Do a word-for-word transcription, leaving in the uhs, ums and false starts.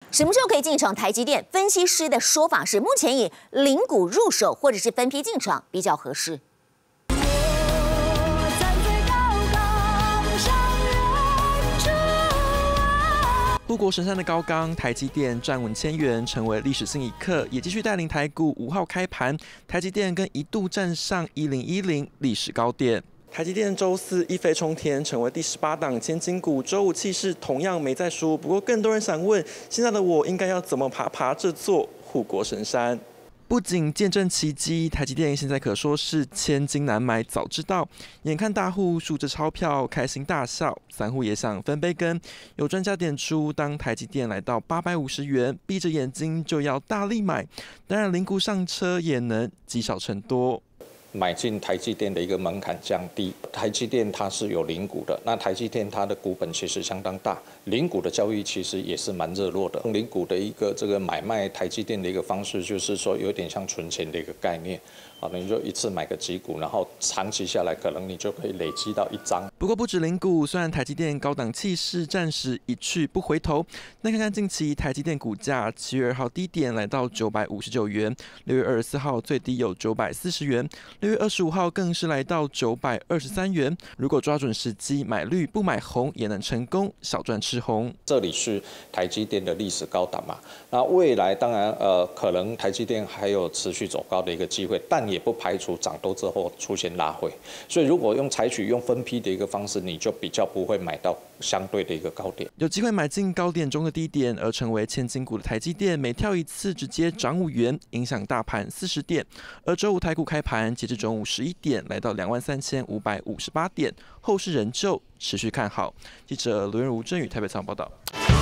什么时候可以进场台积电？分析师的说法是，目前以零股入手或者是分批进场比较合适。 护国神山的高钢，台积电站稳千元，成为历史性一刻，也继续带领台股五号开盘，台积电更一度站上一零一零历史高点。台积电周四一飞冲天，成为第十八档千金股，周五气势同样没再输。不过更多人想问，现在的我应该要怎么爬爬这座护国神山？ 不仅见证奇迹，台积电现在可说是千金难买，早知道。眼看大户数着钞票，开心大笑，散户也想分杯羹。有专家点出，当台积电来到八百五十元，闭着眼睛就要大力买。当然，零股上车也能积少成多。 买进台积电的一个门槛降低，台积电它是有零股的，那台积电它的股本其实相当大，零股的交易其实也是蛮热络的。零股的一个这个买卖台积电的一个方式，就是说有点像存钱的一个概念。 好，你就一次买个几股，然后长期下来，可能你就可以累积到一张。 不过不止零股，虽然台积电高档气势暂时一去不回头，但看看近期台积电股价，七月二号低点来到九百五十九元，六月二十四号最低有九百四十元，六月二十五号更是来到九百二十三元。如果抓准时机买绿不买红，也能成功小赚吃红。 这里是台积电的历史高档嘛，那未来当然呃可能台积电还有持续走高的一个机会，但 也不排除涨多之后出现拉回，所以如果用采取用分批的一个方式，你就比较不会买到相对的一个高点， 有机会买进高点中的低点，而成为千金股的台积电，每跳一次直接涨五元，影响大盘四十点。而周五台股开盘，截至中午十一点，来到两万三千五百五十八点，后市仍旧持续看好。记者卢元如、郑宇台北采访报道。